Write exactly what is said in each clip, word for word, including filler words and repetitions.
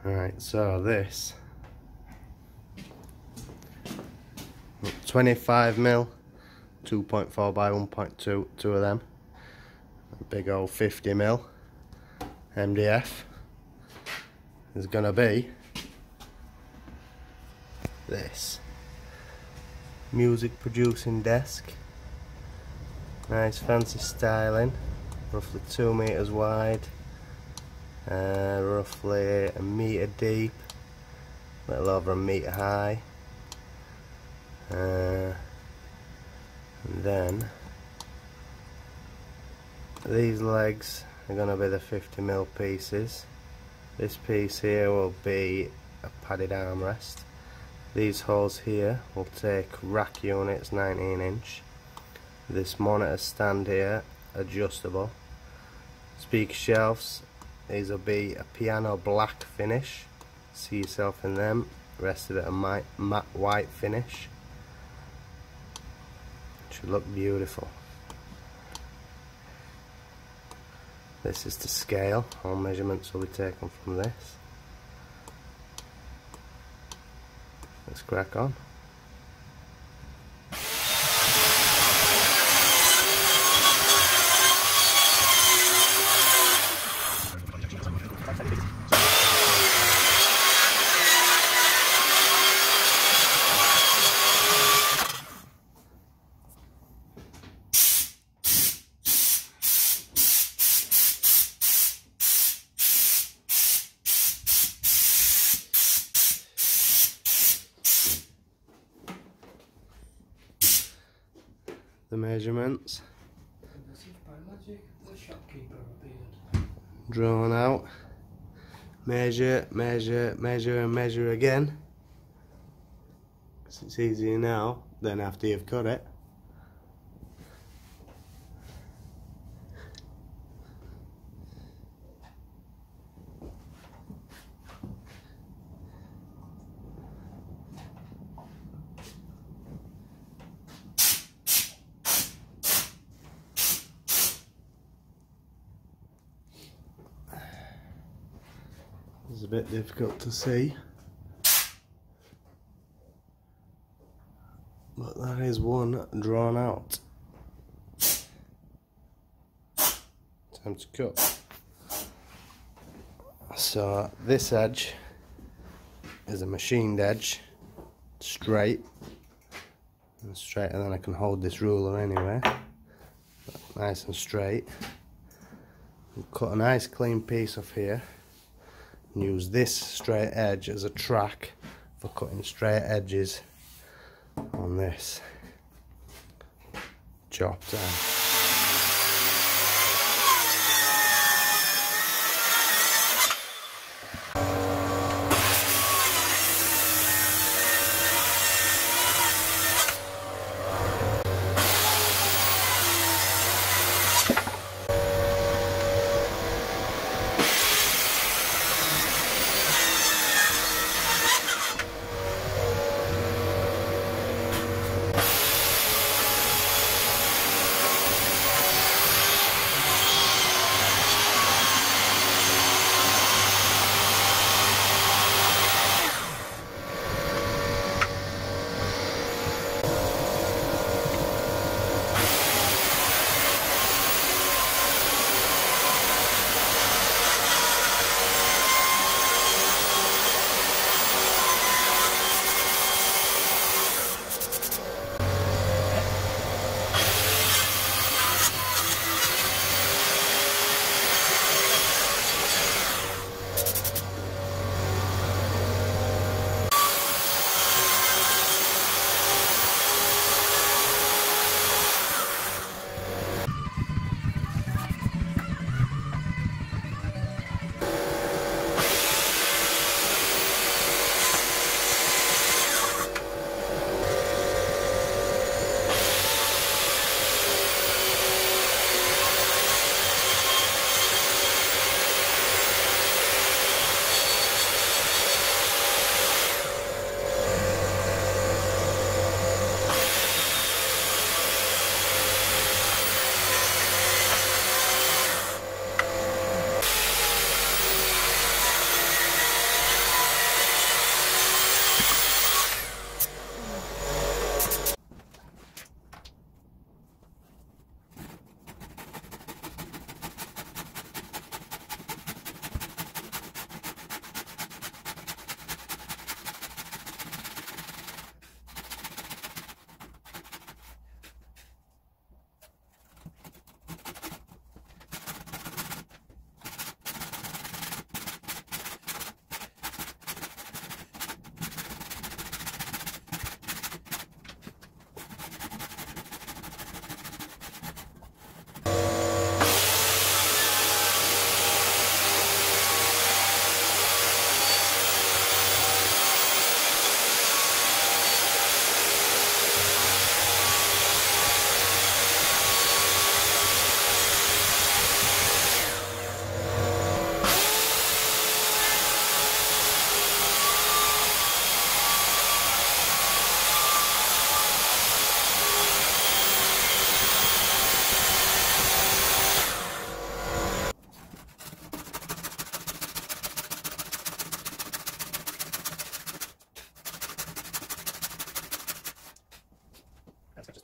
Right, so this twenty-five mil, two point four by one point two, two of them. A big old fifty mil M D F is gonna be this music producing desk. Nice fancy styling, roughly two meters wide, uh, roughly a meter deep, a little over a meter high, uh, and then these legs are going to be the fifty mil pieces. This piece here will be a padded armrest. These holes here will take rack units nineteen inch. This monitor stand here, adjustable. Speaker shelves, these will be a piano black finish. See yourself in them. Rest of it a matte, matte white finish. Should look beautiful. This is to scale. All measurements will be taken from this. Let's crack on. The measurements drawn out, measure, measure, measure and measure again, because it's easier now than after you've cut it. It's a bit difficult to see, but that is one drawn out. Time to cut. So this edge is a machined edge, straight and straight, and then I can hold this ruler anyway, nice and straight. We'll cut a nice clean piece off here. Use this straight edge as a track for cutting straight edges on this chop down.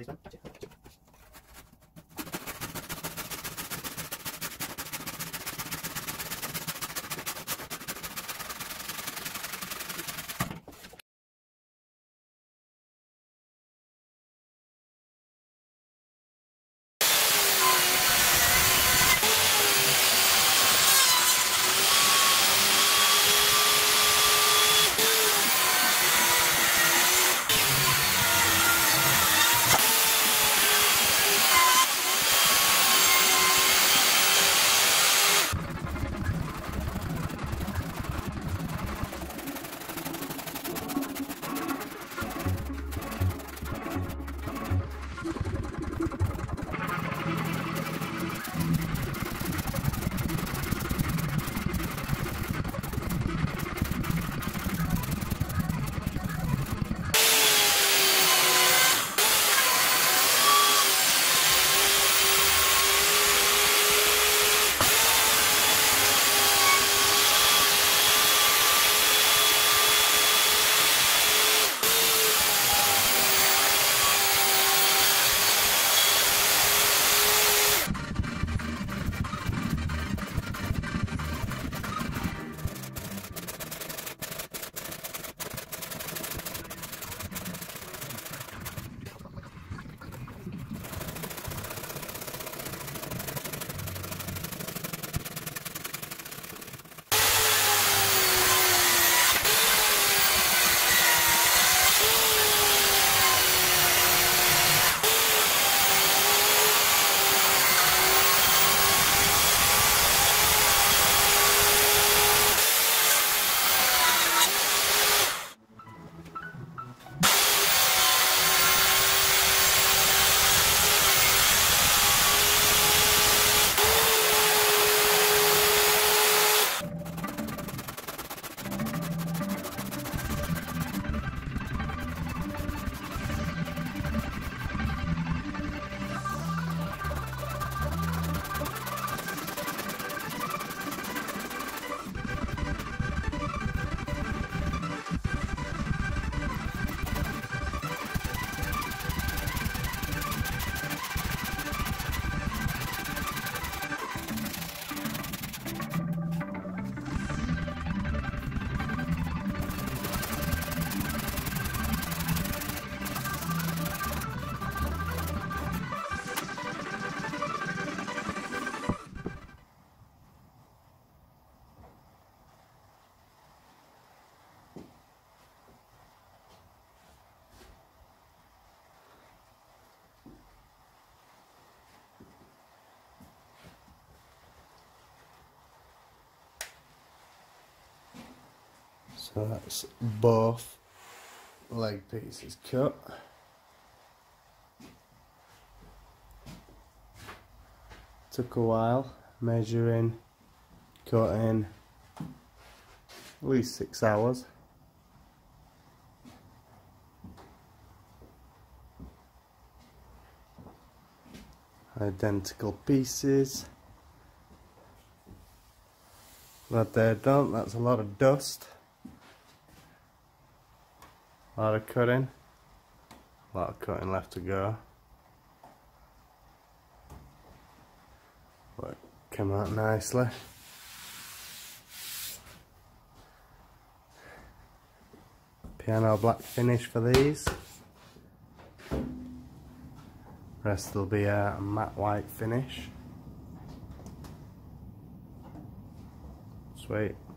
So that's both leg pieces cut. Took a while, measuring, cutting, at least six hours. Identical pieces. Glad they're done. That's a lot of dust. A lot of cutting. A lot of cutting left to go. But it came out nicely. Piano black finish for these. Rest will be a matte white finish. Sweet.